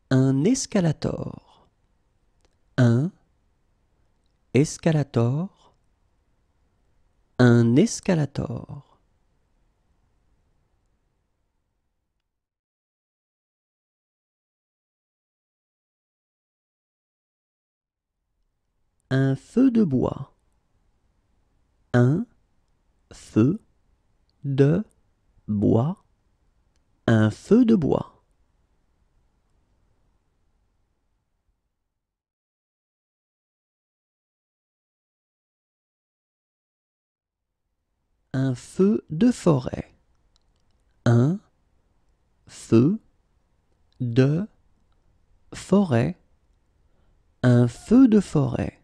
Un escalator. Un escalator. Un escalator. Un feu de bois. Un feu de bois. Un feu de bois. Un feu de forêt. Un feu de forêt. Un feu de forêt.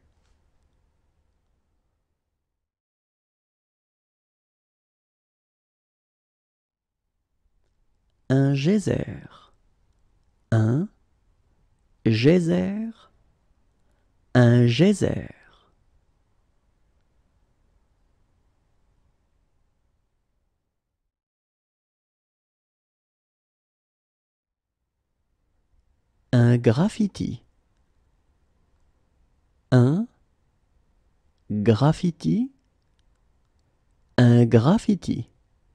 Un geyser. Un geyser. Un geyser. Un graffiti. Un graffiti. Un graffiti.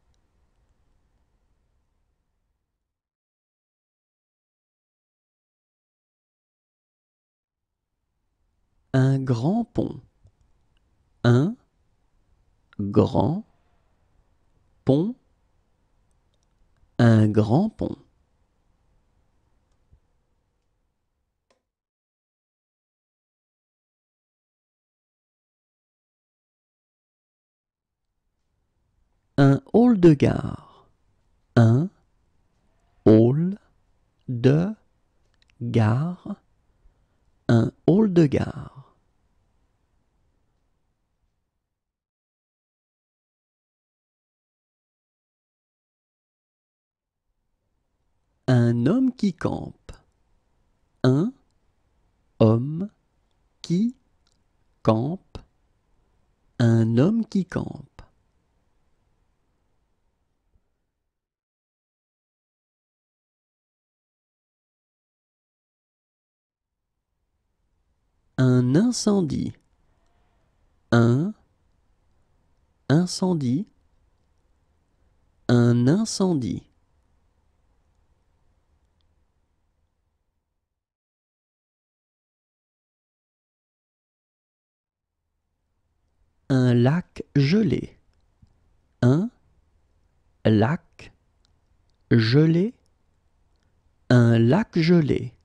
Un grand pont. Un grand pont. Un grand pont. Un hall de gare. Un hall de gare. Un hall de gare. Un homme qui campe. Un homme qui campe. Un homme qui campe. Un incendie. Un incendie. Un incendie. Un lac gelé. Un lac gelé. Un lac gelé.